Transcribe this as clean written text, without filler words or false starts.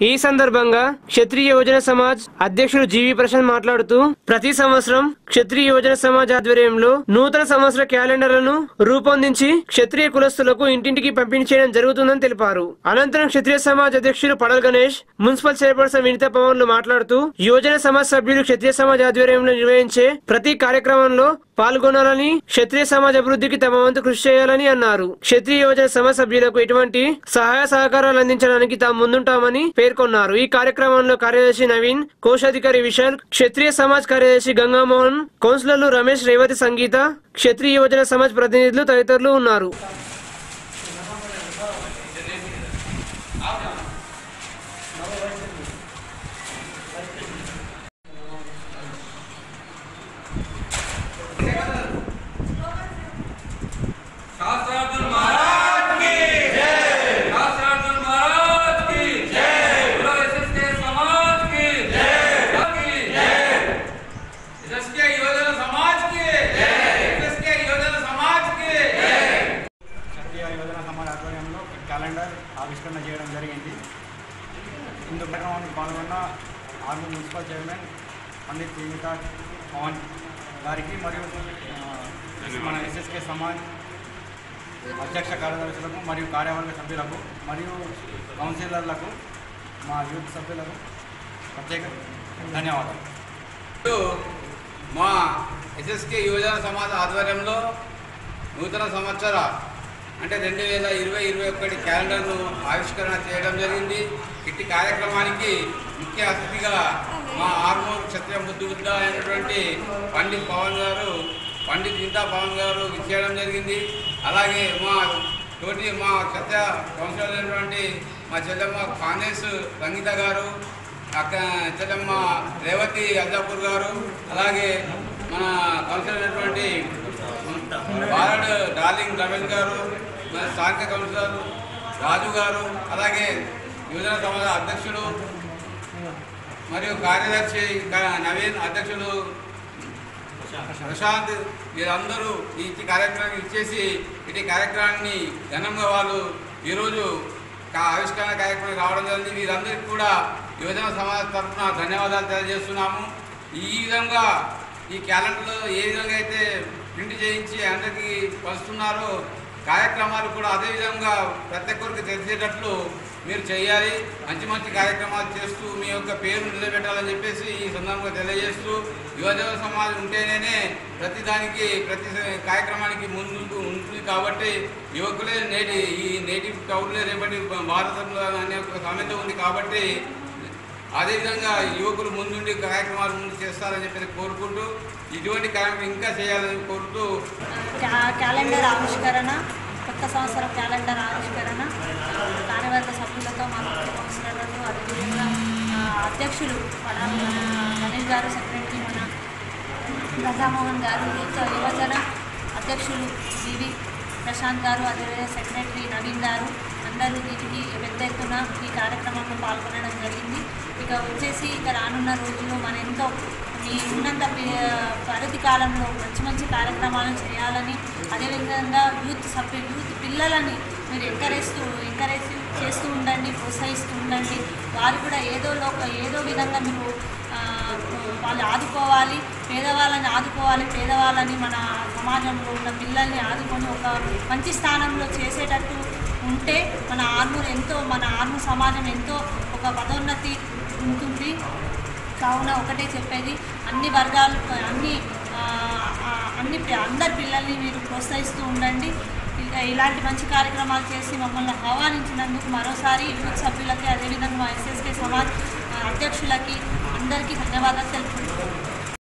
ఈ సందర్భంగా క్షత్రియ యువజన సమాజ్ అధ్యక్షుడు జీవి ప్రశాంత్ మాట్లాడుతూ ప్రతి సంవత్సరం క్షత్రియ యువజన సమాజ్ ఆధ్వర్యంలో నూతన సంవత్సర క్యాలెండర్లను రూపొందించి క్షత్రియ కులస్తులకు ఇంటింటికి పంపిణీ చేయడం జరుగుతుందని తెలిపారు. అనంతరం క్షత్రియ సమాజ్ అధ్యక్షుడు పడల్ గణేష్, మున్సిపల్ చైర్పర్సన్ వినిత పవన్లు మాట్లాడుతూ యువజన సమాజ్ సభ్యులు క్షత్రియ సమాజ్ ఆధ్వర్యంలో నిర్వహించే ప్రతి కార్యక్రమంలో పాల్గొనాలని, క్షత్రియ సమాజ్ అభివృద్ధికి తమ వంతు కృషి చేయాలని అన్నారు. క్షత్రియ యువజన సమాజ్ సభ్యులకు ఎటువంటి సహాయ సహకారాలు అందించడానికి తాము ముందుంటామని పేర్కొన్నారు. ఈ కార్యక్రమంలో కార్యదర్శి నవీన్, కోశాధికారి విశాల్, క్షత్రియ సమాజ్ కార్యదర్శి గంగామోహన్, కౌన్సిలర్లు రమేష్, రేవతి, సంగీత, క్షత్రియ యువజన సమాజ్ ప్రతినిధులు తదితరులు ఉన్నారు. క్యాలెండర్ ఆవిష్కరణ చేయడం జరిగింది. ఇందులో కార్యక్రమానికి పాల్గొన్న ఆర్మూర్ మున్సిపల్ చైర్మన్ పండిత్ వినిత పవన్ గారికి మరియు మన ఎస్ఎస్కే సమాజ్ అధ్యక్ష కార్యదర్శులకు మరియు కార్యవర్గ సభ్యులకు మరియు కౌన్సిలర్లకు, మా యూత్ సభ్యులకు ప్రత్యేక ధన్యవాదాలు. మా ఎస్ఎస్కే యువజన సమాజ్ ఆధ్వర్యంలో నూతన సంవత్సర అంటే 2020-2021 క్యాలెండర్ను ఆవిష్కరణ చేయడం జరిగింది. ఇట్టి కార్యక్రమానికి ముఖ్య అతిథిగా మా ఆర్మూర్ క్షత్రియ ముద్దుగుద్ద అయినటువంటి పండిత్ వినితా పవన్ గారు ఇచ్చేయడం జరిగింది. అలాగే మా క్షత్రియ కౌన్సిలర్ అయినటువంటి మా చెల్లెమ్మ కాంగ్రెస్ సంగీత గారు, చెల్లెమ్మ రేవతి అల్జాపూర్ గారు, అలాగే మన కౌన్సిలర్ అయినటువంటి బాలడ్ డార్లింగ్ రమేష్ గారు, స్థానిక కౌన్సిలర్ రాజు గారు, అలాగే యువజన సమాజ అధ్యక్షులు మరియు కార్యదర్శి నవీన్, అధ్యక్షులు ప్రశాంత్, వీరందరూ ఈ కార్యక్రమాన్ని ఇచ్చేసి ఇటు కార్యక్రమాన్ని ఘనంగా వాళ్ళు ఈరోజు ఆవిష్కరణ కార్యక్రమానికి రావడం జరిగింది. వీరందరికీ కూడా యువజన సమాజ్ తరఫున ధన్యవాదాలు తెలియజేస్తున్నాము. ఈ విధంగా ఈ క్యాలెండర్లో ఏ విధంగా అయితే ప్రింట్ చేయించి అందరికీ పంచుతున్నారో కార్యక్రమాలు కూడా అదేవిధంగా ప్రతి ఒక్కరికి తెలిసేటట్లు మీరు చేయాలి. మంచి మంచి కార్యక్రమాలు చేస్తూ మీ యొక్క పేరు నిలబెట్టాలని చెప్పేసి ఈ సందర్భంగా తెలియజేస్తూ, యువజన సమాజం ఉంటేనే ప్రతి కార్యక్రమానికి ముందుకు ఉంటుంది. కాబట్టి యువకులే నేటి పౌరులే రేపటి భారతంలో అనే ఒక సామెత ఉంది. కాబట్టి అదేవిధంగా యువకులు ముందుండి కార్యక్రమాలు ముందు చేస్తారని చెప్పి కోరుకుంటూ ఇటువంటి కార్యక్రమం ఇంకా చేయాలని కోరుతూ క్యాలెండర్ ఆవిష్కరణ, కొత్త సంవత్సరం క్యాలెండర్ ఆవిష్కరణ కార్యవర్గ సభ్యులతో మన కౌన్సిలర్లతో, అదేవిధంగా అధ్యక్షులు పడాలి గణేష్ గారు, సెక్రటరీ మన గంగామోహన్ గారు, యువజన అధ్యక్షులు జీవి ప్రశాంత్ గారు, అదేవిధంగా సెక్రటరీ నవీన్ గారు, అందరూ దీనికి పెద్ద ఎత్తున ఈ కార్యక్రమంలో పాల్గొనడం జరిగింది. ఇక రానున్న రోజుల్లో మన ఎంతో ఈ ఉన్నంత పరిధి కాలంలో మంచి కార్యక్రమాలను చేయాలని, అదేవిధంగా యూత్ పిల్లలని మీరు ఎంకరేజ్ చేస్తూ ఉండండి, ప్రోత్సహిస్తూ ఉండండి. వారు కూడా ఏదో విధంగా మీరు వాళ్ళు ఆదుకోవాలి, పేదవాళ్ళని మన సమాజంలో ఉన్న పిల్లల్ని ఆదుకొని ఒక మంచి స్థానంలో చేసేటట్టు ఉంటే మన ఆర్మూర్ సమాజం ఎంతో ఒక పదోన్నతి ఉంటుంది. కావున ఒకటే చెప్పేది, అన్ని వర్గాలు అందరి పిల్లల్ని మీరు ప్రోత్సహిస్తూ ఉండండి. ఇలాంటి మంచి కార్యక్రమాలు చేసి మమ్మల్ని ఆహ్వానించినందుకు మరోసారి యూత్ సభ్యులకి, అదేవిధంగా మా ఎస్ఎస్కే సమాజ్ అధ్యక్షులకి అందరికీ ధన్యవాదాలు తెలుపుతున్నాను.